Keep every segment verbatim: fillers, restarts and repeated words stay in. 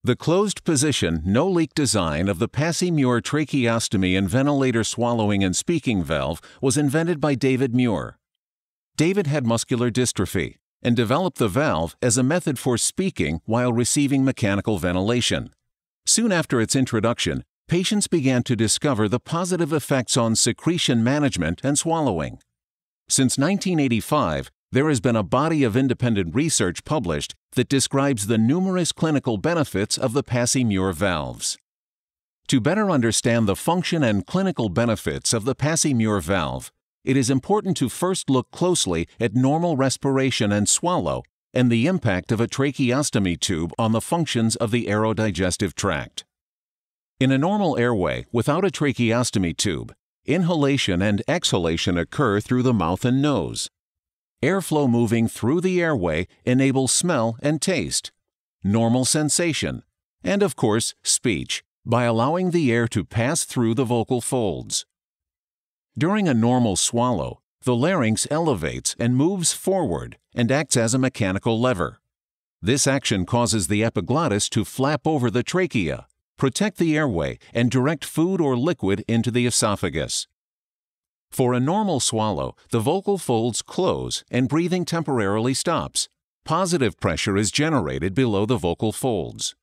The closed position, no-leak design of the Passy-Muir tracheostomy and ventilator swallowing and speaking valve was invented by David Muir. David had muscular dystrophy and developed the valve as a method for speaking while receiving mechanical ventilation. Soon after its introduction, patients began to discover the positive effects on secretion management and swallowing. Since nineteen eighty-five, there has been a body of independent research published that describes the numerous clinical benefits of the Passy-Muir valves. To better understand the function and clinical benefits of the Passy-Muir valve, it is important to first look closely at normal respiration and swallow and the impact of a tracheostomy tube on the functions of the aerodigestive tract. In a normal airway without a tracheostomy tube, inhalation and exhalation occur through the mouth and nose. Airflow moving through the airway enables smell and taste, normal sensation, and of course, speech, by allowing the air to pass through the vocal folds. During a normal swallow, the larynx elevates and moves forward and acts as a mechanical lever. This action causes the epiglottis to flap over the trachea, protect the airway, and direct food or liquid into the esophagus. For a normal swallow, the vocal folds close and breathing temporarily stops. Positive pressure is generated below the vocal folds.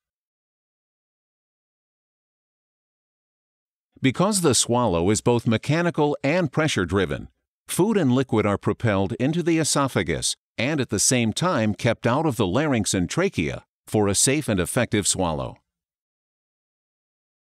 Because the swallow is both mechanical and pressure-driven, food and liquid are propelled into the esophagus and at the same time kept out of the larynx and trachea for a safe and effective swallow.